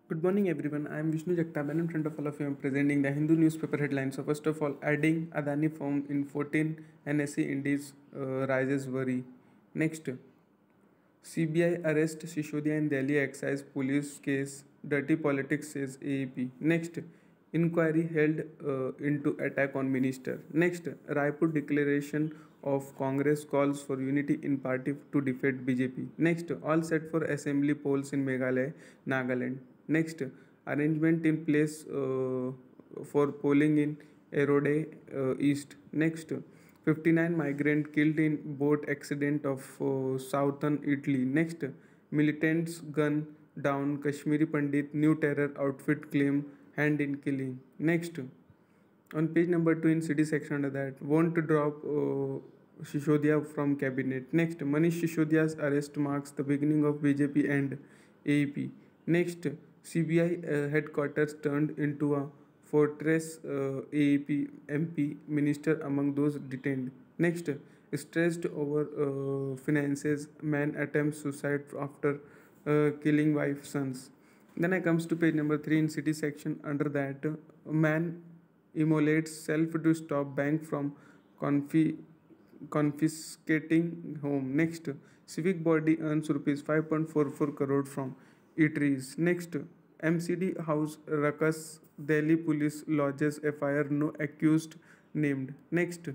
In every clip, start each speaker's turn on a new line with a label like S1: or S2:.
S1: Good morning, everyone. I am Vishnu Jagtap, and in front of all of you, I am presenting the Hindu newspaper headlines. So, first of all, adding Adani firm in 14 NSE Indies rises worry. Next, CBI arrest Shishodia in Delhi excise police case. Dirty politics says AEP. Next, inquiry held into attack on minister. Next, Raipur declaration of Congress calls for unity in party to defeat BJP. Next, all set for assembly polls in Meghalaya, Nagaland. Next, arrangement in place for polling in Erode East. Next, 59 migrant killed in boat accident of southern Italy. Next, militants gun down Kashmiri Pandit, new terror outfit claim hand in killing. Next, on page number 2 in city section under that, want to drop Shishodia from cabinet. Next, Manish Shisodia's arrest marks the beginning of BJP and AEP. Next, CBI headquarters turned into a fortress. AEP MP minister among those detained. Next, stressed over finances, man attempts suicide after killing wife sons. Then I comes to page number 3 in city section under that, man immolates self to stop bank from confi- confiscating home. Next, civic body earns rupees 5.44 crore from eateries. Next, MCD house ruckus, Delhi police lodges FIR, no accused named. Next,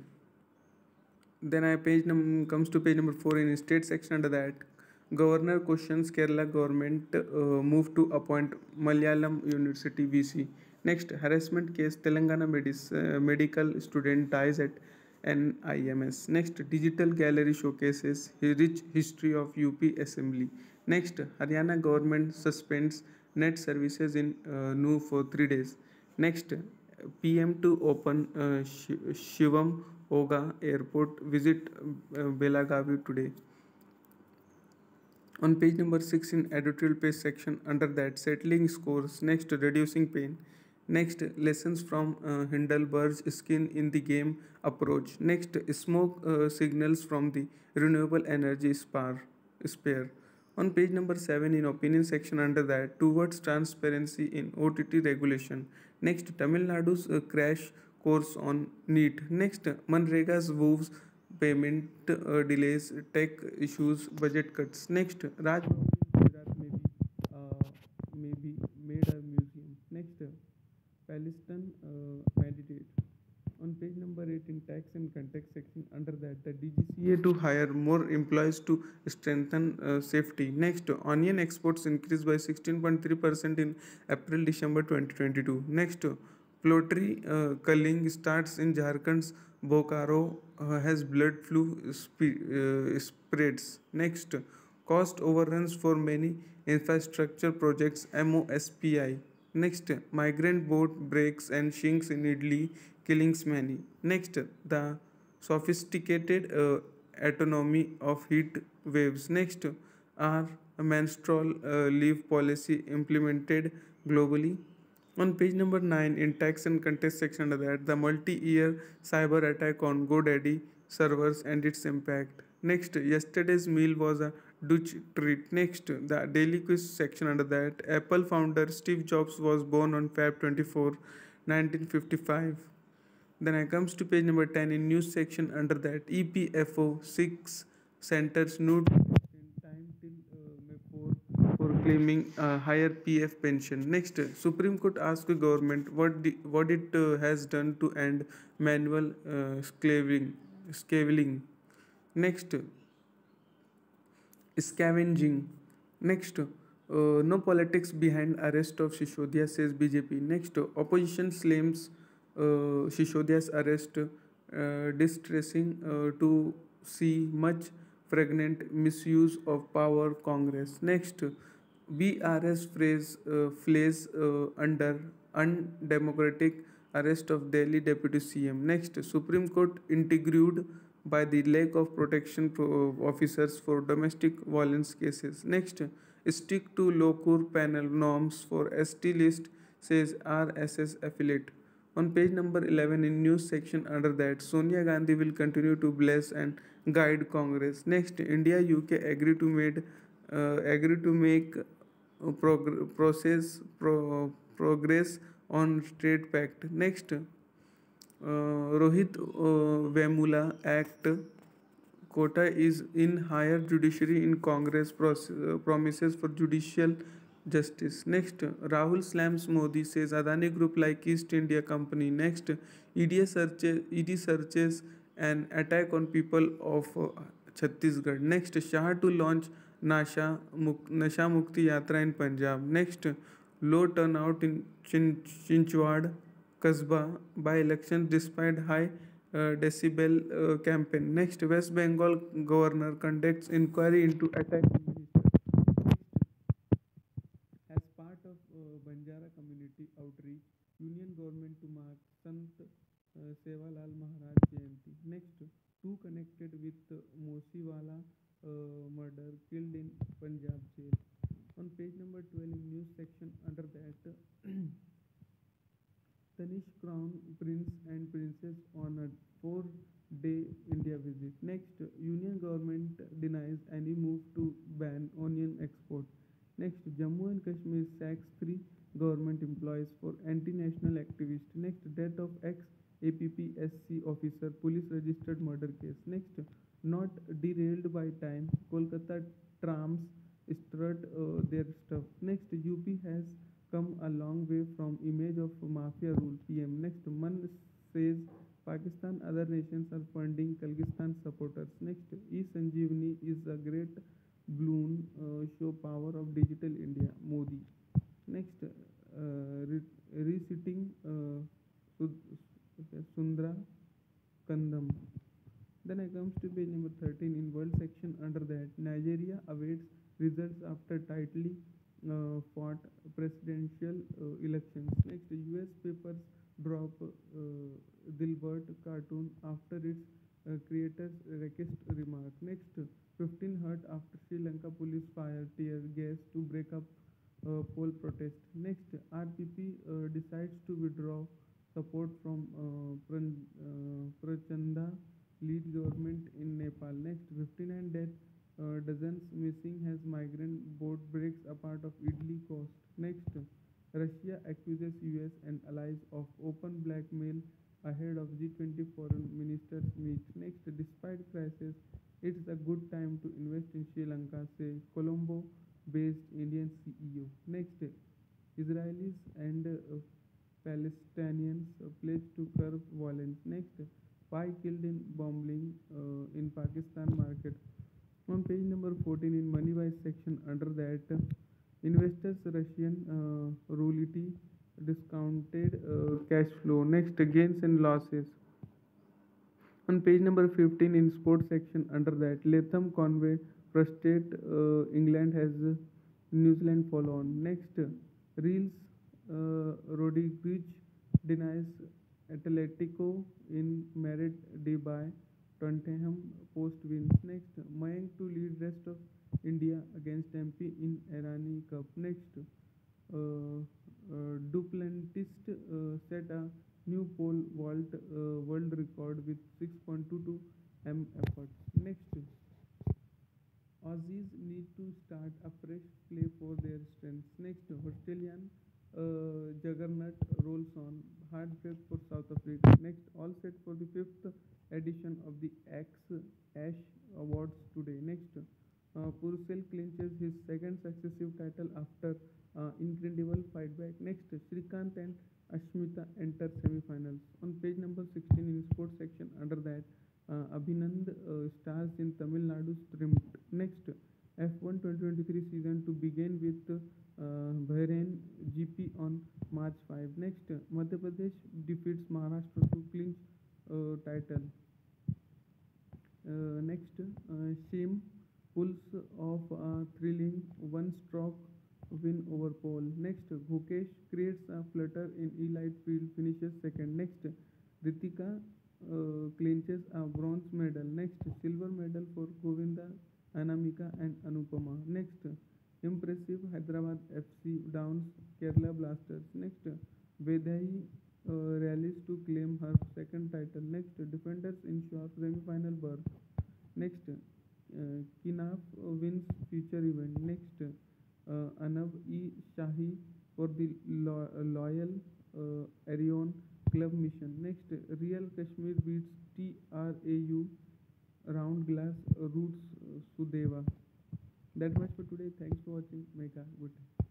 S1: then I comes to page number 4 in state section under that, governor questions Kerala government move to appoint Malayalam University VC. Next, harassment case Telangana medical student dies at NIMS. Next, digital gallery showcases rich history of UP assembly. Next, Haryana government suspends net services in Nu for 3 days. Next, PM to open Shivam Oga Airport, visit Belagavi today. On page number 6 in editorial page section under that, settling scores. Next, reducing pain. Next, lessons from Hindelburg's skin in the game approach. Next, smoke signals from the renewable energy spare. On page number 7 in opinion section under that, towards transparency in OTT regulation. Next, Tamil Nadu's crash course on NEET. Next, Manrega's woes payment delays, tech issues, budget cuts. Next, Raj Bhavan in Gujarat may be made a museum. Next, Palestine meditate. On page number 8 in tax and context section under that, the DGCA to hire more employees to strengthen safety. Next, onion exports increased by 16.3% in April December 2022. Next, poultry culling starts in Jharkhand's Bokaro has blood flu spreads. Next, cost overruns for many infrastructure projects MOSPI. Next, migrant boat breaks and sinks in Italy, killing many. Next, the sophisticated autonomy of heat waves. Next, are menstrual leave policy implemented globally. On page number 9 in tax and contest section of that, the multi-year cyber attack on GoDaddy servers and its impact. Next, yesterday's meal was a Dutch treat. Next, the daily quiz section under that, Apple founder Steve Jobs was born on Feb 24, 1955. Then I comes to page number 10 in news section under that, EPFO 6 centers nude time till May 4 for claiming a higher PF pension. Next, Supreme Court asked government what it has done to end manual scaveling. Next, scavenging. Next, no politics behind arrest of Shishodia, says BJP. Next, opposition claims Shishodia's arrest distressing to see much pregnant misuse of power. Congress. Next, BRS phrase flays under undemocratic arrest of Delhi Deputy CM. Next, Supreme Court intrigued by the lack of protection officers for domestic violence cases. Next, stick to Lokur panel norms for ST list, says RSS affiliate. On page number 11 in news section under that, Sonia Gandhi will continue to bless and guide Congress. Next, India UK agree to make progress on Trade Pact. Next, Rohit Vemula Act quota is in higher judiciary in Congress promises for judicial justice. Next, Rahul slams Modi, says Adani Group like East India Company. Next, ED searches an attack on people of Chhattisgarh. Next, Shah to launch Nasha Mukti Yatra in Punjab. Next, low turnout in Chinchwad Kasba by elections despite high decibel campaign. Next, West Bengal governor conducts inquiry into attack on minister. As part of Banjara community outreach, Union government to mark Sant Sevalal Maharaj Jayanti. Next, two connected with Mosiwala murder killed in Punjab jail. On page number 12 in news section under that, Tanish Crown Prince and Princess on a 4-day India visit. Next, Union government denies any move to ban onion export. Next, Jammu and Kashmir sacks 3 government employees for anti-national activists. Next, death of ex-APPSC officer, police registered murder case. Next, not derailed by time, Kolkata trams strut their stuff. Next, UP has come a long way from image of mafia rule. PM. Next, Man says Pakistan other nations are funding Kyrgyzstan supporters. Next, E-Sanjeevani is a great balloon show power of digital India. Modi. Next, resitting Sundra Kandam. Then I comes to page number 13 in world section under that Nigeria awaits results after tightly fought presidential elections. Next, US papers drop Dilbert cartoon after its creator's racist remark. Next, 15 hurt after Sri Lanka police fire tear gas to break up poll protest. Next, RPP decides to withdraw support from Prachanda lead government in Nepal. Next, 59 deaths, dozens missing as migrant boat breaks apart of Idli coast. Next, Russia accuses US and allies of open blackmail ahead of G20 foreign ministers meet. Next, despite crisis, it's a good time to invest in Sri Lanka, say Colombo-based Indian CEO. Next, Israelis and Palestinians pledge to curb violence. Next, 5 killed in bombing in Pakistan market. On page number 14 in Moneywise section under that, investors Russian roulette discounted cash flow. Next, gains and losses. On page number 15 in sports section under that, Latham Conway frustrate England has New Zealand follow on. Next, Reels Rodriguez denies Atletico in merit day by Tottenham post wins. Next, Mayank to lead rest of India against MP in Irani Cup. Next, Duplantis set a new pole vault world record with 6.22 m efforts. Next, Aussies need to start a fresh play for their strengths. Next, Australian juggernaut rolls on. Heartbreak for South Africa. Next, all set for the 5th edition of the Ash Awards today. Next, Purcell clinches his second successive title after incredible fight back. Next, Srikanth and Ashmita enter semi-finals. On page number 16 in sports section under that, Abhinand stars in Tamil Nadu Streamed. Next, F1 2023 season to begin with Bahrain GP on March 5. Next, Madhya Pradesh defeats Maharashtra to clinch title. Next, Shame pulls off a thrilling one-stroke win over pole. Next, Bhukesh creates a flutter in elite field, finishes second. Next, Ritika clinches a bronze medal. Next, silver medal for Govinda, Anamika and Anupama. Next, impressive Hyderabad FC downs Kerala Blasters. Next, Vedai rallies to claim her second title. Next, defenders ensure semi-final berth. Next, Kinaf wins future event. Next, Anav E for the loyal Arion Club mission. Next, Real Kashmir beats TRAU Round Glass Roots Sudeva. That much for today. Thanks for watching. Make a good day.